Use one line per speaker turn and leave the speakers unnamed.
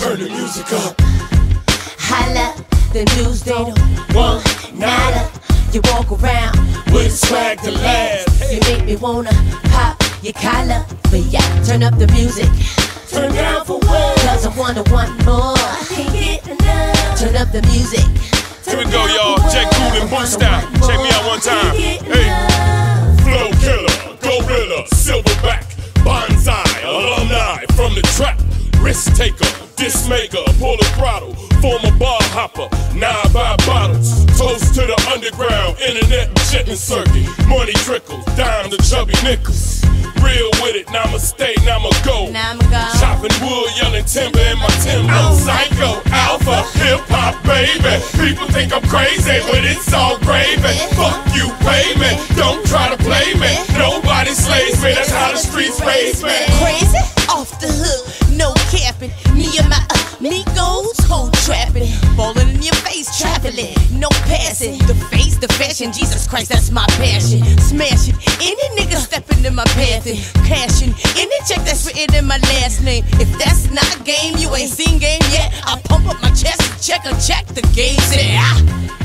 turn the music up.
Holla, the news they don't want nada. You walk around
With swag to last.
you make me wanna pop your collar. But yeah, turn up the music,
Turn down for what?
cause I wanna want more. I can't get enough. Turn up the music.
Here we go, y'all. J. Kool and Boostylz. Check me out one time. Hey.
Flow killer, gorilla, silverback, bonzi, alumni from the trap, risktaker, diskmaker, pull the throttle, former bar hopper, now I buy bottles. Toast to the underground, internet, chitlin circuit, money trickles, dime to chubby nickels. Real with it, namaste, now I'ma go. Choppin wood, yellin timber in my timbos. I'm psycho, alpha, hip hop, baby. People think I'm crazy, but it's all gravy. Fuck you, pay me. Don't try to play me. Nobody slays me. That's how the streets raise me.
Crazy, off the hook, no capping. Me and my amigos, whole trappin'. Ballin' in your face, trappin'. No passing. The face, the fashion, Jesus Christ, that's my passion. Smashing any nigga stepping in my path and cashing any check that's written in my last name. If that's not game, you ain't seen game yet. I pump up my chest and check the game. Say,